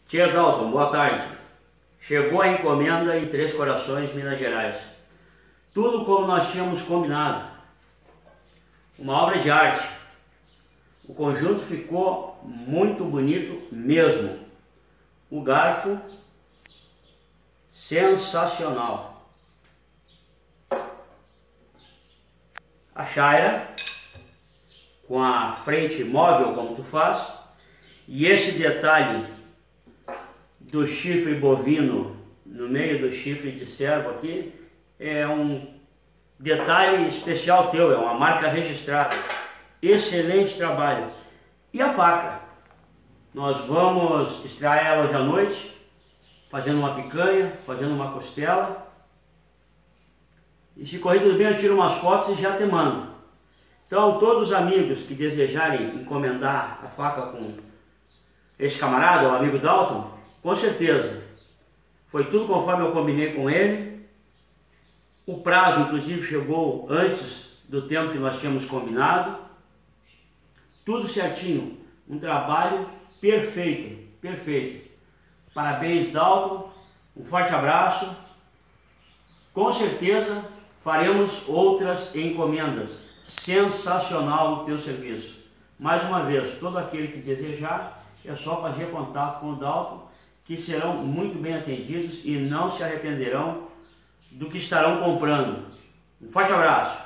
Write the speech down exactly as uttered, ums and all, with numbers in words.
Tia Dalton, boa tarde. Chegou a encomenda em Três Corações, Minas Gerais. Tudo como nós tínhamos combinado. Uma obra de arte. O conjunto ficou muito bonito mesmo. O garfo, sensacional. A chaira, com a frente móvel como tu faz. E esse detalhe do chifre bovino no meio do chifre de servo aqui é um detalhe especial teu, é uma marca registrada. Excelente trabalho. E a faca? Nós vamos extrair ela hoje à noite, fazendo uma picanha, fazendo uma costela. E se correr tudo bem, eu tiro umas fotos e já te mando. Então, todos os amigos que desejarem encomendar a faca com esse camarada, o amigo Dalton, com certeza, foi tudo conforme eu combinei com ele. O prazo, inclusive, chegou antes do tempo que nós tínhamos combinado. Tudo certinho, um trabalho perfeito, perfeito. Parabéns, Dalton, um forte abraço. Com certeza faremos outras encomendas. Sensacional o teu serviço. Mais uma vez, todo aquele que desejar, é só fazer contato com o Dalton, que serão muito bem atendidos e não se arrependerão do que estarão comprando. Um forte abraço!